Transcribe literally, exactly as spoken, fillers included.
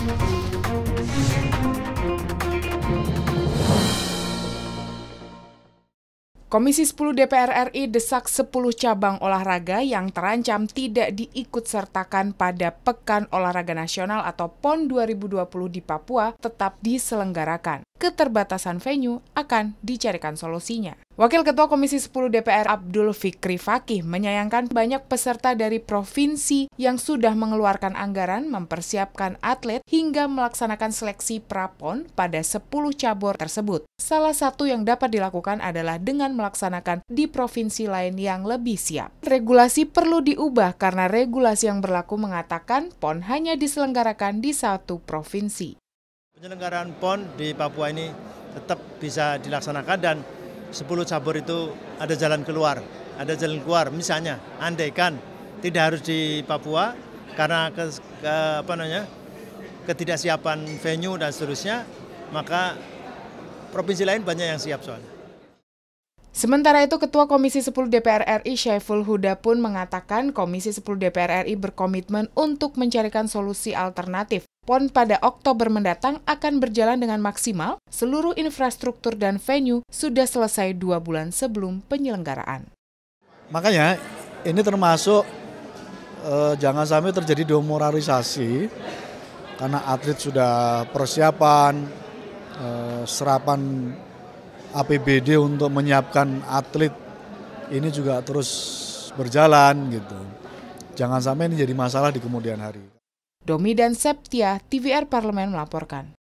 Komisi sepuluh D P R R I desak sepuluh cabang olahraga yang terancam tidak diikutsertakan pada Pekan Olahraga Nasional atau P O N dua ribu dua puluh di Papua tetap diselenggarakan. Keterbatasan venue akan dicarikan solusinya. Wakil Ketua Komisi sepuluh D P R Abdul Fikri Fakih menyayangkan banyak peserta dari provinsi yang sudah mengeluarkan anggaran mempersiapkan atlet hingga melaksanakan seleksi pra-P O N pada sepuluh cabur tersebut. Salah satu yang dapat dilakukan adalah dengan melaksanakan di provinsi lain yang lebih siap. Regulasi perlu diubah karena regulasi yang berlaku mengatakan P O N hanya diselenggarakan di satu provinsi. Penyelenggaraan P O N di Papua ini tetap bisa dilaksanakan dan sepuluh cabur itu ada jalan keluar. Ada jalan keluar, misalnya andaikan tidak harus di Papua karena ke, ke, apa namanya, ketidaksiapan venue dan seterusnya, maka provinsi lain banyak yang siap soalnya. Sementara itu, Ketua Komisi sepuluh D P R R I Syaiful Huda pun mengatakan Komisi sepuluh D P R R I berkomitmen untuk mencarikan solusi alternatif. P O N pada Oktober mendatang akan berjalan dengan maksimal, seluruh infrastruktur dan venue sudah selesai dua bulan sebelum penyelenggaraan. Makanya ini termasuk eh, jangan sampai terjadi demoralisasi karena atlet sudah persiapan, eh, serapan A P B D untuk menyiapkan atlet ini juga terus berjalan gitu. Jangan sampai ini jadi masalah di kemudian hari. Domi dan Septia, T V R Parlemen melaporkan.